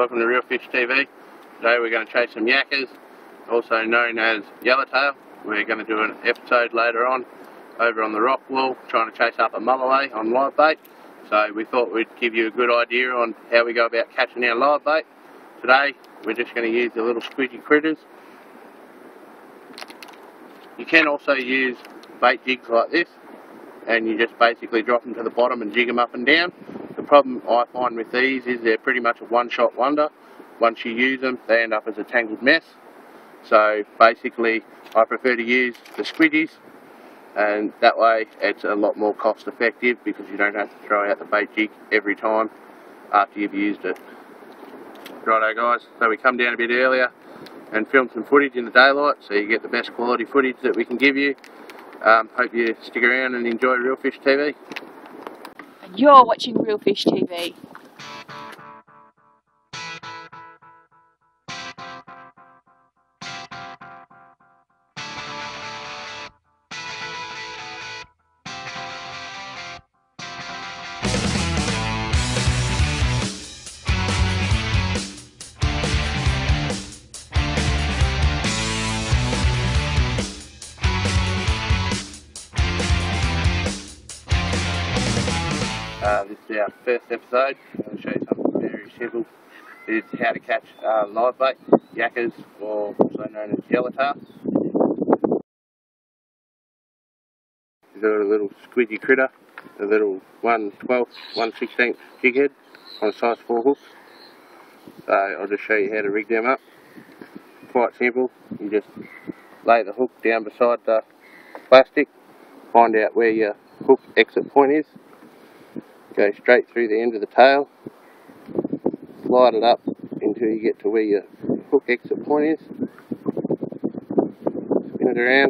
welcome to ReelFishTv. Today we're going to chase some yakkas, also known as yellowtail. We're going to do an episode later on over on the rock wall, trying to chase up a mulloway on live bait. So we thought we'd give you a good idea on how we go about catching our live bait. Today we're just going to use the little squidgy critters. You can also use bait jigs like this, and you just basically drop them to the bottom and jig them up and down. The problem I find with these is they're pretty much a one-shot wonder. Once you use them, they end up as a tangled mess. So basically, I prefer to use the squidgies, and that way it's a lot more cost effective because you don't have to throw out the bait jig every time after you've used it. Righto guys, so we come down a bit earlier and film some footage in the daylight so you get the best quality footage that we can give you. Hope you stick around and enjoy ReelFishTv. You're watching ReelFishTv. This is our first episode. I'm going to show you something very simple. It's how to catch live bait, yakkas, or also known as yellowtail. We've got a little squidgy critter, a little 1/12, 1/16 jig head on a size 4 hook. So I'll just show you how to rig them up. Quite simple. You just lay the hook down beside the plastic, find out where your hook exit point is. Go straight through the end of the tail, slide it up until you get to where your hook exit point is, spin it around,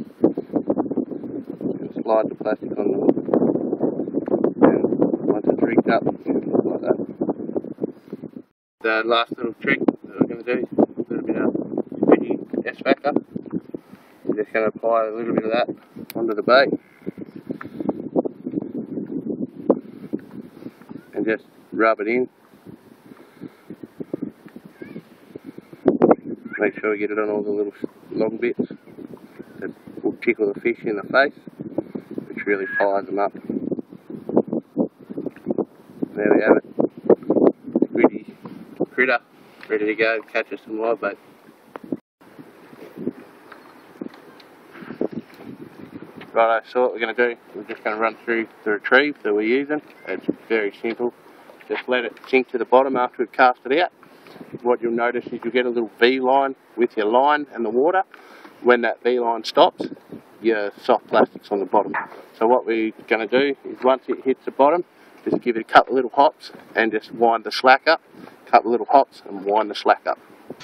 and slide the plastic on the hook. And once it's rigged up, it should look like that. The last little trick that we're going to do is a little bit of squidgy S-factor. We're just going to apply a little bit of that onto the bait. And just rub it in. Make sure you get it on all the little long bits that will tickle the fish in the face, which really fires them up. There we have it. Squidgy critter ready to go catch us some live bait. Righto, so what we're going to do, we're just going to run through the retrieve that we're using. It's very simple. Just let it sink to the bottom after we've cast it out. What you'll notice is you'll get a little V line with your line and the water. When that V line stops, your soft plastic's on the bottom. So what we're going to do is once it hits the bottom, just give it a couple of little hops and just wind the slack up. Couple of little hops and wind the slack up.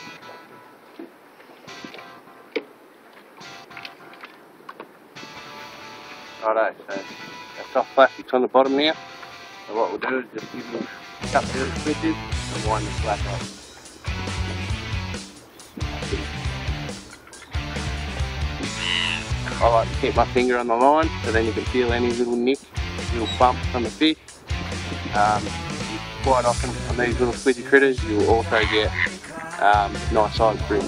Righto, so the soft plastic's on the bottom now. So what we'll do is just give them a couple of little switches and wind the slack up. I like to keep my finger on the line so then you can feel any little nick, little bump from the fish. Quite often on these little squidgy critters you will also get nice sized bream.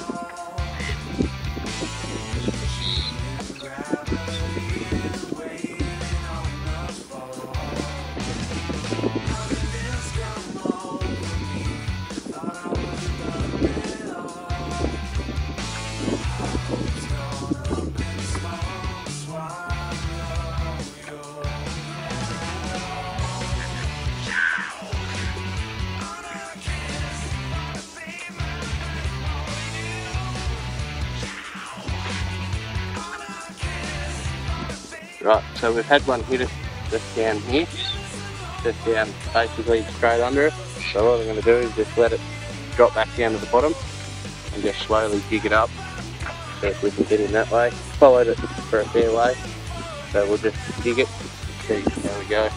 Right, so we've had one hit us just down here, just down basically straight under it. So what I'm going to do is just let it drop back down to the bottom and just slowly jig it up so if we can get in that way. Followed it for a fair way, so we'll just jig it. See, there we go.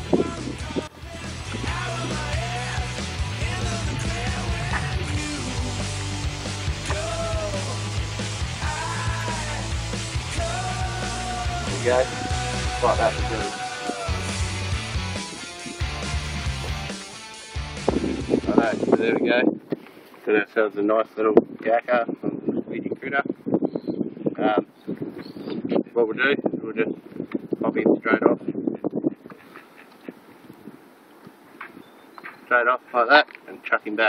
There we go. Like that was good. Alright, so there we go. Got ourselves a nice little yakka from the squeaky critter. What we'll do, we'll just pop him straight off like that and chuck him back.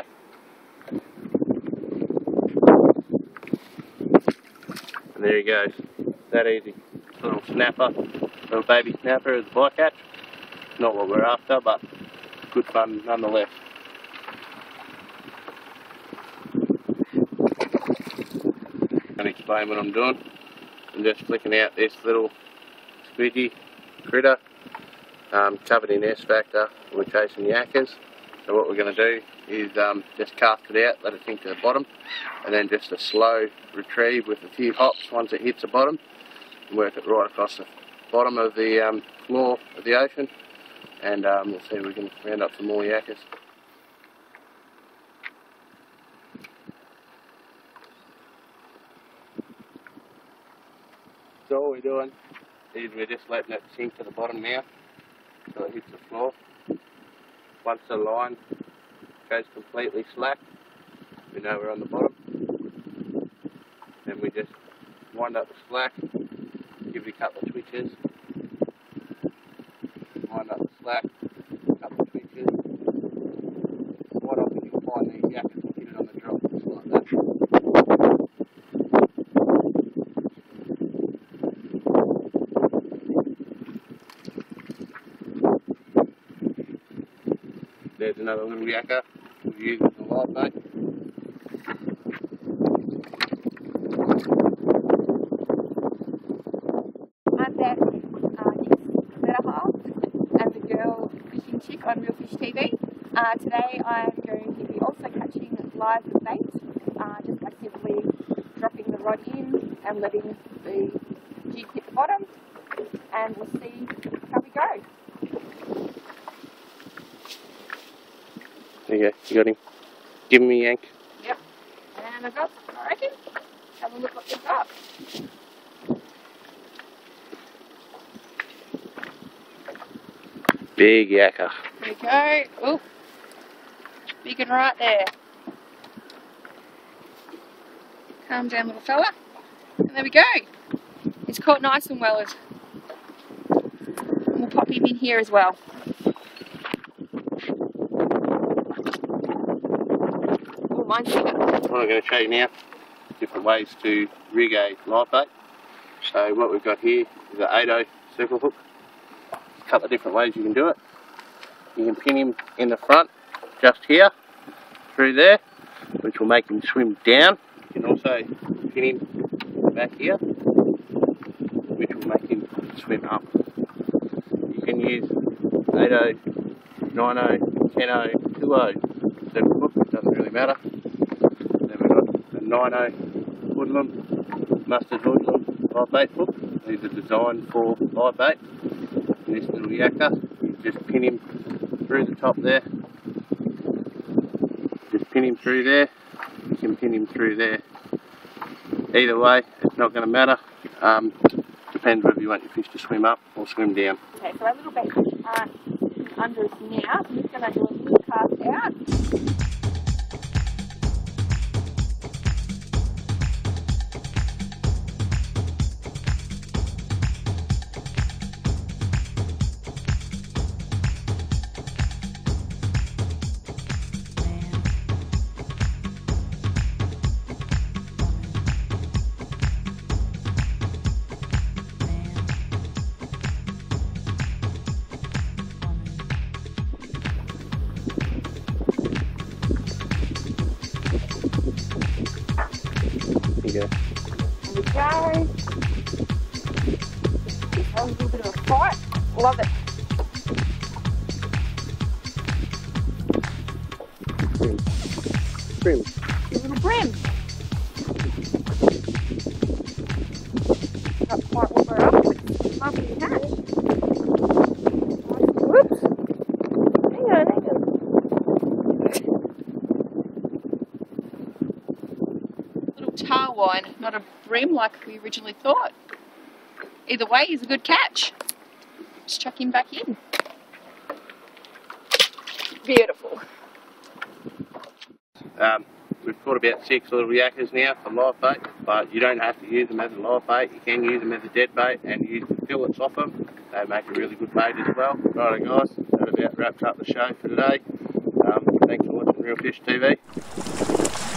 And there he goes, that easy. Little snapper, little baby snapper as a bycatch. Not what we're after, but good fun nonetheless. And explain what I'm doing. I'm just flicking out this little squidgy critter, covered in S factor. We're chasing yakkas. So what we're going to do is just cast it out, let it sink to the bottom, and then just a slow retrieve with a few hops once it hits the bottom, and work it right across the bottom of the floor of the ocean, and we'll see if we can round up some more yakkas. So all we're doing is we're just letting it sink to the bottom now, so it hits the floor. Once the line goes completely slack, we know we're on the bottom. Then we just wind up the slack, give it a couple of twitches, wind up the slack, a couple of twitches. Quite often you'll find these yakkas will hit it on the drop, just like that. There's another little yakka we've used with the live bait. I'm back next better half and the girl fishing chick on ReelFishTv. Today I'm going to be also catching live bait just by simply dropping the rod in and letting the jig hit the bottom, and we'll see how we go. There you go, you got him. Give him a yank. Yep, and I got, I reckon. Have a look what we got. Big yakka. There we go. Oh, big and right there. Calm down, little fella. And there we go. He's caught nice and well. And we'll pop him in here as well. Oh, mine's bigger. What I'm going to show you now, different ways to rig a live bait. So what we've got here is an 8/0 circle hook. A couple of different ways you can do it. You can pin him in the front, just here, through there, which will make him swim down. You can also pin him back here, which will make him swim up. You can use 8/0, 9/0, 10/0, 2/0 circle hook, it doesn't really matter. Then we've got a 9/0 woodland, mustard woodland live bait hook. These are designed for live bait. And this little yakka, you just pin him through the top there. Just pin him through there. You can pin him through there. Either way, it's not going to matter. Depends whether you want your fish to swim up or swim down. Okay, so our little bait under us now. So I'm just going to do a little cast out. There you go. There we go. That was a little bit of a fight. Love it. Bream. A little brim. Not quite what we're after, but lovely catch. Whoops. Hang on, hang on. Little tar wine, not a bream like we originally thought. Either way, he's a good catch. Just chuck him back in. Beautiful. we've caught about 6 little yakkas now for live bait, but you don't have to use them as a live bait. You can use them as a dead bait and use the fillets off them. They make a really good bait as well. Righto guys, that about wraps up the show for today. Thanks for watching Real Fish TV.